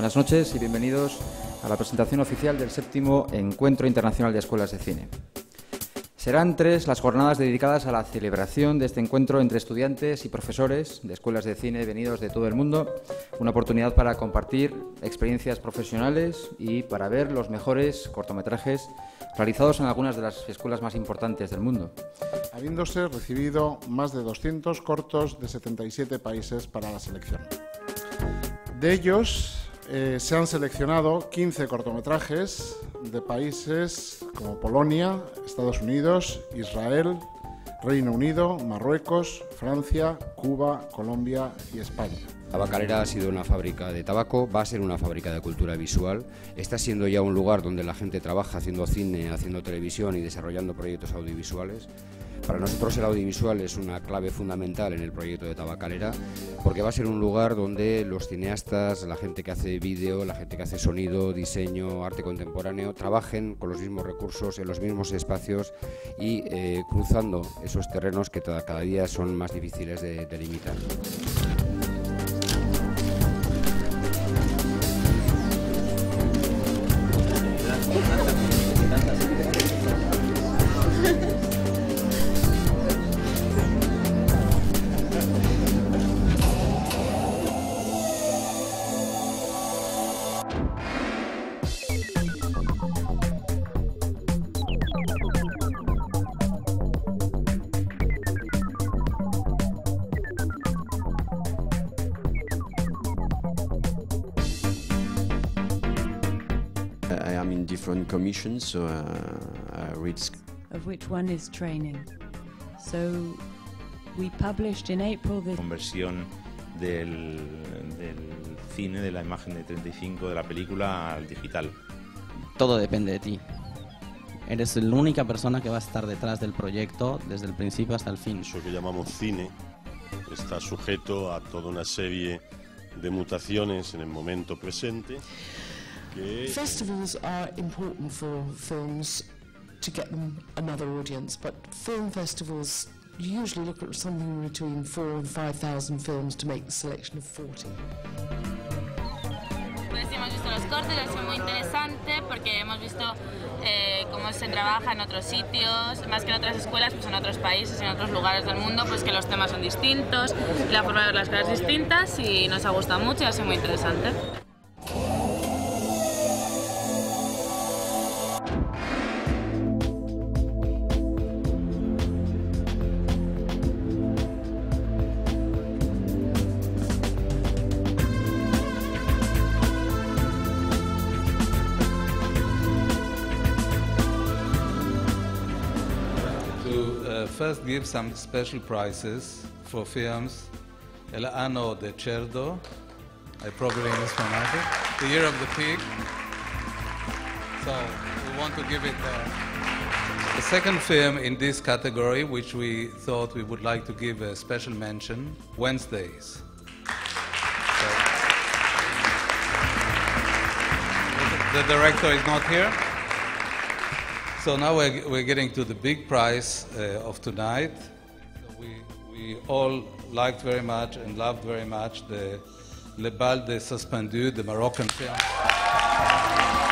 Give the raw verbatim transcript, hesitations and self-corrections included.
Buenas noches y bienvenidos a la presentación oficial del séptimo Encuentro Internacional de Escuelas de Cine. Serán tres las jornadas dedicadas a la celebración de este encuentro entre estudiantes y profesores de escuelas de cine venidos de todo el mundo, una oportunidad para compartir experiencias profesionales y para ver los mejores cortometrajes realizados en algunas de las escuelas más importantes del mundo. Habiéndose recibido más de doscientos cortos de setenta y siete países para la selección. De ellos eh, se han seleccionado quince cortometrajes de países como Polonia, Estados Unidos, Israel, Reino Unido, Marruecos, Francia, Cuba, Colombia y España. Tabacalera ha sido una fábrica de tabaco, va a ser una fábrica de cultura visual, está siendo ya un lugar donde la gente trabaja haciendo cine, haciendo televisión y desarrollando proyectos audiovisuales. Para nosotros el audiovisual es una clave fundamental en el proyecto de Tabacalera, porque va a ser un lugar donde los cineastas, la gente que hace vídeo, la gente que hace sonido, diseño, arte contemporáneo, trabajen con los mismos recursos, en los mismos espacios y eh, cruzando esos terrenos que cada día son más difíciles de delimitar. I am in different commissions, so uh, I read. Of which one is training. So we published in April the conversión del, del cine, de la imagen de treinta y cinco de la película al digital. Todo depende de ti. Eres la única persona que va a estar detrás del proyecto desde el principio hasta el fin. Eso que llamamos cine está sujeto a toda una serie de mutaciones en el momento presente. Que... Festivals are important for films to get them another audience, but film festivals usually look at something between four and five thousand films to make the selection of forty. Pues hemos visto los cortes, ha sido muy interesante porque hemos visto eh, cómo se trabaja en otros sitios, más que en otras escuelas, pues en otros países, en otros lugares del mundo, pues que los temas son distintos, la forma de ver las cosas distintas y nos ha gustado mucho y ha sido muy interesante. First give some special prizes for films El Anno de Cerdo, I probably mispronounced it, The Year of the Pig. So we want to give it uh, the second film in this category, which we thought we would like to give a special mention, Wednesdays. So, the director is not here. So now we're, we're getting to the big prize uh, of tonight. So we, we all liked very much and loved very much the Le Bal des Suspendus, the Moroccan film.